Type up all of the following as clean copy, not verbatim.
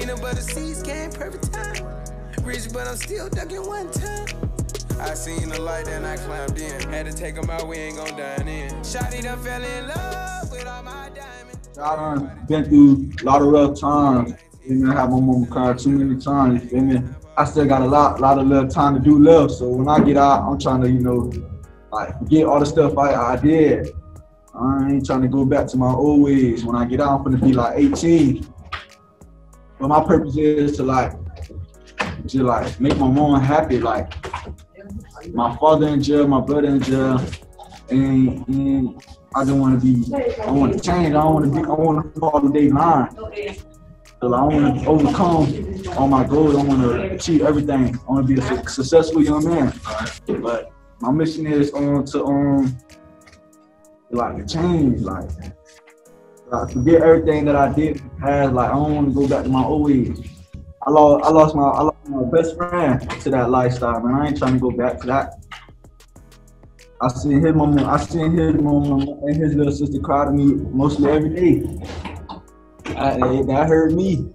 peanut butter seeds came perfect time. Rich, but I'm still ducking one time. I seen the light and I climbed in. Had to take them out, we ain't gon' dine in. Shawty done fell in love with all my diamonds. I done been through a lot of rough times. You know, have my mama cry too many times, you feel me? I still got a lot of little time to do left. So when I get out, I'm trying to, you know, like forget all the stuff I did. I ain't trying to go back to my old ways. When I get out, I'm gonna be like 18. But my purpose is to make my mom happy. Like my father in jail, my brother in jail, and I just want to change. I want to follow their line. So I want to overcome all my goals. I want to achieve everything. I want to be a successful young man. But my mission is to change, forget everything that I did in the past. Like I don't want to go back to my old ways. I lost my best friend to that lifestyle, man. I ain't trying to go back to that. I seen his mama and his little sister cry to me mostly every day. That hurt me.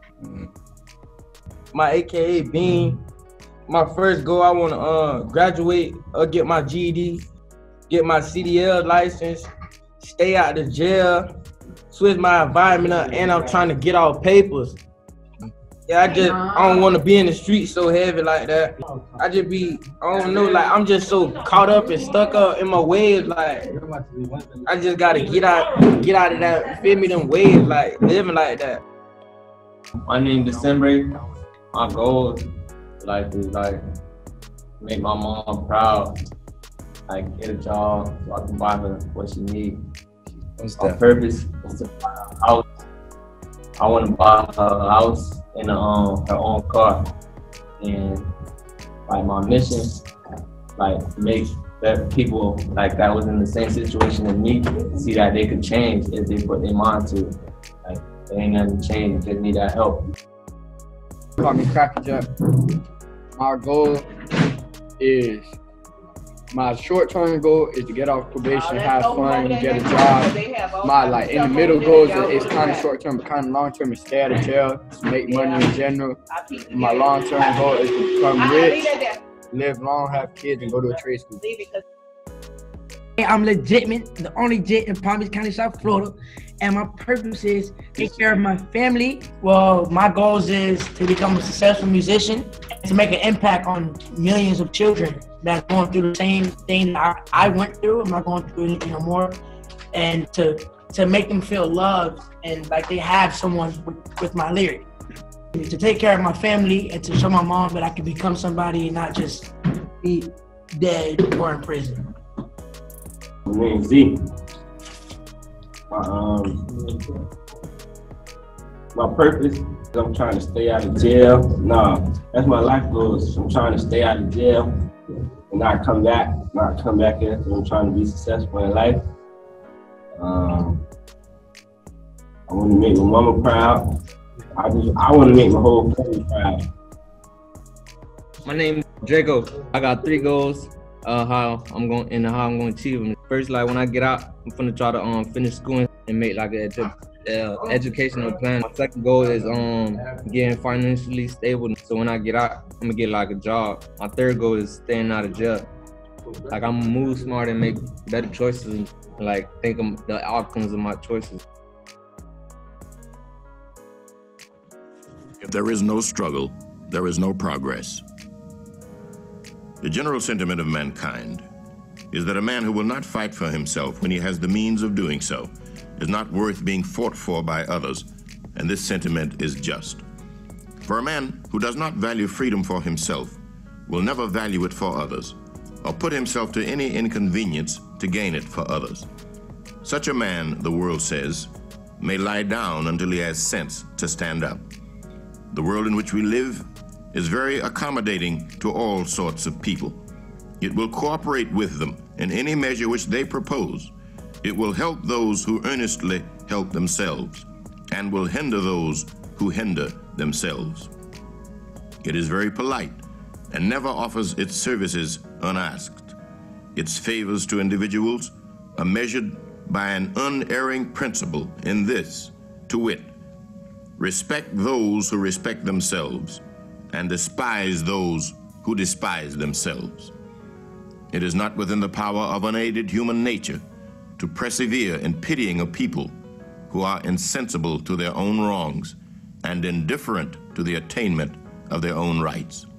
My AKA Bean. My first goal, I want to graduate or get my GED, get my CDL license, stay out of jail, switch my environment up, and I'm trying to get all papers. Yeah, I don't want to be in the street so heavy like that. I don't know, like I'm just so caught up and stuck up in my ways. Like I just gotta get out of that, you feel me, them ways, like living like that. My name is December. My goal is to make my mom proud, like get a job so I can buy her what she needs. My purpose is to buy a house. I want to buy her a house and her own car, and like my mission, like make that people like that was in the same situation as me see that they could change if they put their mind to it. Like they ain't nothing to change, they just need that help. Call me Cracker Jack. My goal is, my short-term goal is to get off probation, have fun, get a job. My in the middle goals is kind of short-term, but kind of long-term is stay out of jail, make money in general. My long-term goal is to become rich, live long, have kids, and go to a trade school. I'm legitimate, the only jet in Palm Beach County, South Florida, and my purpose is take care of my family. Well, my goals is to become a successful musician and to make an impact on millions of children that are going through the same thing that I went through. I'm not going through anything no more, and to make them feel loved and like they have someone with my lyric. To take care of my family and to show my mom that I can become somebody and not just be dead or in prison. My name's Z. My purpose is I'm trying to stay out of jail. That's my life goals. I'm trying to stay out of jail and not come back here. So I'm trying to be successful in life. I want to make my mama proud. I want to make my whole family proud. My name is Draco. I got 3 goals. How I'm going to achieve them. First, like when I get out, I'm gonna try to finish school and make like an educational plan. My second goal is getting financially stable. So when I get out, I'm gonna get like a job. My third goal is staying out of jail. Like I'm gonna move smart and make better choices and like think of the outcomes of my choices. If there is no struggle, there is no progress. The general sentiment of mankind is that a man who will not fight for himself when he has the means of doing so is not worth being fought for by others, and this sentiment is just. For a man who does not value freedom for himself will never value it for others, or put himself to any inconvenience to gain it for others. Such a man, the world says, may lie down until he has sense to stand up. The world in which we live is very accommodating to all sorts of people. It will cooperate with them in any measure which they propose. It will help those who earnestly help themselves, and will hinder those who hinder themselves. It is very polite and never offers its services unasked. Its favors to individuals are measured by an unerring principle in this, to wit, Respect those who respect themselves, and despise those who despise themselves. It is not within the power of unaided human nature to persevere in pitying a people who are insensible to their own wrongs and indifferent to the attainment of their own rights.